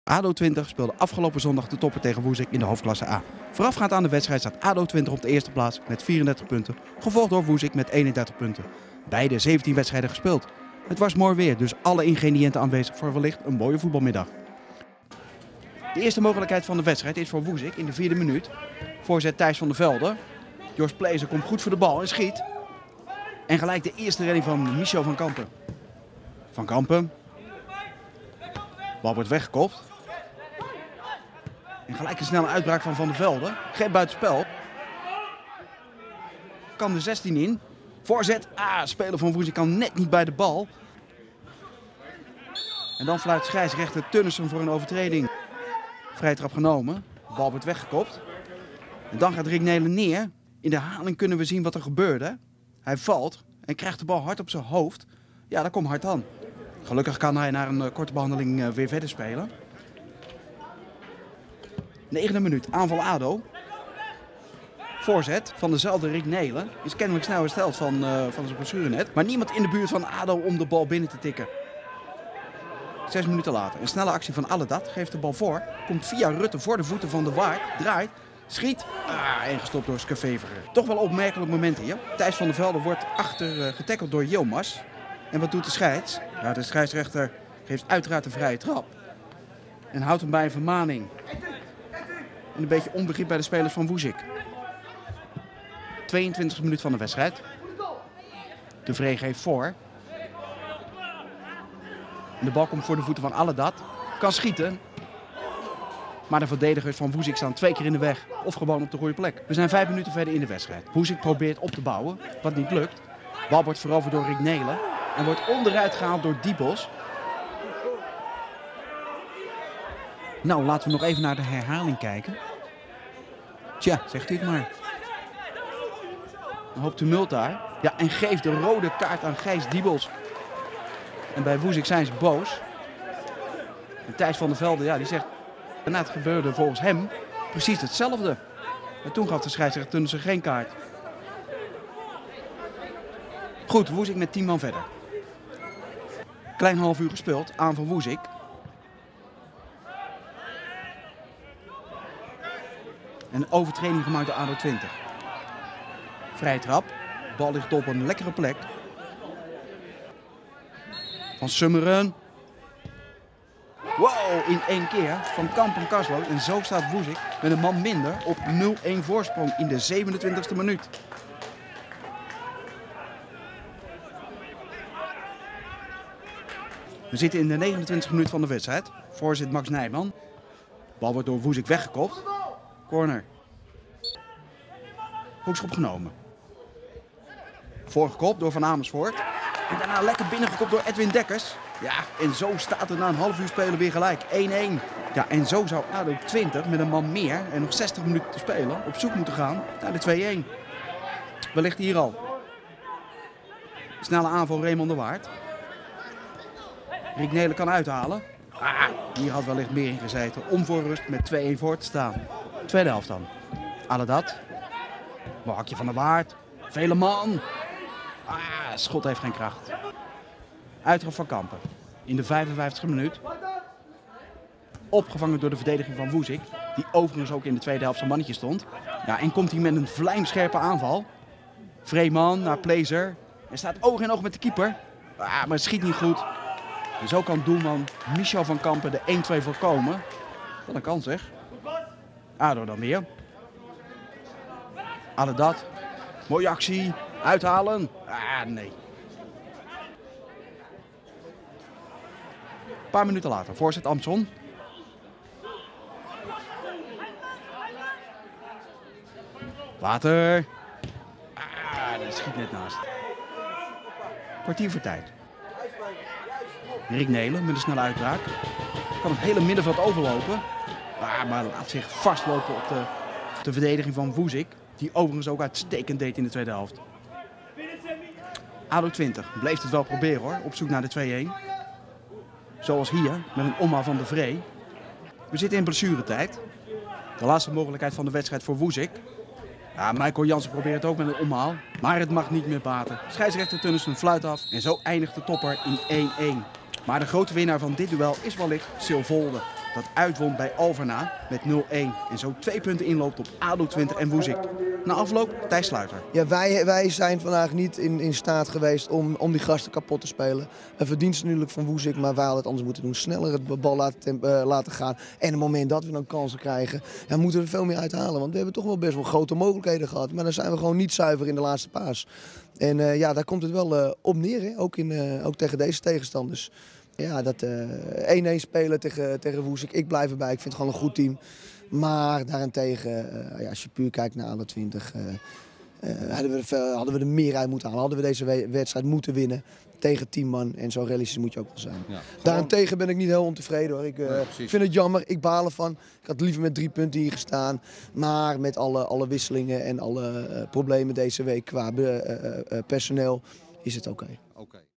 ADO 20 speelde afgelopen zondag de topper tegen Woezik in de hoofdklasse A. Voorafgaand aan de wedstrijd staat ADO 20 op de eerste plaats met 34 punten, gevolgd door Woezik met 31 punten. Beide 17 wedstrijden gespeeld. Het was mooi weer, dus alle ingrediënten aanwezig voor wellicht een mooie voetbalmiddag. De eerste mogelijkheid van de wedstrijd is voor Woezik in de 4e minuut. Voorzet Thijs van der Velde. Jos Plezer komt goed voor de bal en schiet. En gelijk de eerste redding van Michel van Kampen. Van Kampen. Bal wordt weggekopt. En gelijk een snelle uitbraak van Van der Velde. Geen buitenspel. Kan de 16 in. Voorzet. Speler van Woezik kan net niet bij de bal. En dan fluit scheidsrechter Tönnissen voor een overtreding. Vrije trap genomen. De bal wordt weggekopt. En dan gaat Rick Nelen neer. In de herhaling kunnen we zien wat er gebeurde. Hij valt en krijgt de bal hard op zijn hoofd. Ja, dat komt hard aan. Gelukkig kan hij na een korte behandeling weer verder spelen. 9e minuut, aanval ADO. Voorzet van dezelfde Rick Nelen. Is kennelijk snel hersteld van zijn blessure net. Maar niemand in de buurt van ADO om de bal binnen te tikken. 6 minuten later, een snelle actie van Alledat. Geeft de bal voor. Komt via Rutte voor de voeten van de Waard. Draait. Schiet. En gestopt door Scavever. Toch wel opmerkelijk moment hier. Thijs van der Velde wordt achter getackeld door Yilmaz. En wat doet de scheids? Ja, de scheidsrechter geeft uiteraard een vrije trap. En houdt hem bij een vermaning. En een beetje onbegrip bij de spelers van Woezik. 22e minuut van de wedstrijd. De Vree geeft voor. En de bal komt voor de voeten van Alledat. Kan schieten. Maar de verdedigers van Woezik staan 2 keer in de weg. Of gewoon op de goede plek. We zijn 5 minuten verder in de wedstrijd. Woezik probeert op te bouwen. Wat niet lukt. De bal wordt veroverd door Rick Nelen. En wordt onderuit gehaald door Diebos. Nou, laten we nog even naar de herhaling kijken. Tja, zegt u het maar. Een hoop tumult daar. Ja, en geeft de rode kaart aan Gijs Diebos. En bij Woezik zijn ze boos. En Thijs van der Velde, ja, die zegt... En het gebeurde volgens hem precies hetzelfde. En toen gaf de scheidsrechter Tönnissen geen kaart. Goed, Woezik met 10 man verder. Klein half uur gespeeld, aanval Woezik. En een overtreding gemaakt door ADO 20. Vrije trap. De bal ligt op een lekkere plek. Van Summeren. Wow, in 1 keer van Kampen Kaslo. En zo staat Woezik met een man minder op 0-1 voorsprong in de 27e minuut. We zitten in de 29e minuut van de wedstrijd. Voorzit Max Nijman. De bal wordt door Woezik weggekopt. Corner. Hoekschop genomen. Voorgekopt door Van Amersfoort. En daarna lekker binnengekopt door Edwin Dekkers. Ja, en zo staat het na een half uur spelen weer gelijk. 1-1. Ja, en zo zou ADO 20 met een man meer en nog 60 minuten te spelen op zoek moeten gaan naar de 2-1. Wellicht hier al. Snelle aanval Raymond de Waard. Rick Nelen kan uithalen. Hier had wellicht meer in gezeten om voor rust met 2-1 voor te staan. Tweede helft dan. Alledat. Bakje van de Waard. Veleman. Schot heeft geen kracht. Uittrap van Kampen. In de 55e minuut. Opgevangen door de verdediging van Woezik. Die overigens ook in de tweede helft zijn mannetje stond. Ja, en komt hij met een vlijmscherpe aanval. Vreeman naar Plezer. En staat oog in oog met de keeper. Maar het schiet niet goed. En zo kan doelman Michel van Kampen de 1-2 voorkomen. Wat een kans zeg. ADO dan weer. Alledat. Mooie actie. Uithalen. Nee. Een paar minuten later. Voorzet Amson. Water. Dat schiet net naast. Kwartier voor tijd. Rick Nelen met een snelle uitbraak. Kan het hele middenveld overlopen. Maar laat zich vastlopen op de verdediging van Woezik. Die overigens ook uitstekend deed in de tweede helft. ADO 20 bleef het wel proberen hoor. Op zoek naar de 2-1. Zoals hier met een omhaal van de Vree. We zitten in blessuretijd. De laatste mogelijkheid van de wedstrijd voor Woezik. Ja, Michael Jansen probeert het ook met een omhaal. Maar het mag niet meer baten. Scheidsrechter Tönnissen fluit af. En zo eindigt de topper in 1-1. Maar de grote winnaar van dit duel is wellicht Silvolde. dat uitwon bij Alverna met 0-1 en zo 2 punten inloopt op ADO 20 en Woezik. Na afloop Thijs Sluiter. Ja, wij zijn vandaag niet in staat geweest om die gasten kapot te spelen. Een verdienste natuurlijk van Woezik, maar wij hadden het anders moeten doen. Sneller het bal laten gaan. En op het moment dat we dan kansen krijgen, ja, moeten we er veel meer uithalen. Want we hebben toch wel best wel grote mogelijkheden gehad. Maar dan zijn we gewoon niet zuiver in de laatste paas. En ja, daar komt het wel op neer, hè? Ook tegen deze tegenstanders. Ja, dat 1-1 spelen tegen Woezik, ik blijf erbij. Ik vind het gewoon een goed team. Maar daarentegen, ja, als je puur kijkt naar ADO 20, hadden we er meer uit moeten halen. Hadden we deze wedstrijd moeten winnen tegen 10 man. En zo realistisch moet je ook wel zijn. Ja, daarentegen ben ik niet heel ontevreden hoor. Ik vind het jammer, ik baal ervan. Ik had liever met 3 punten hier gestaan. Maar met alle wisselingen en alle problemen deze week qua personeel is het oké.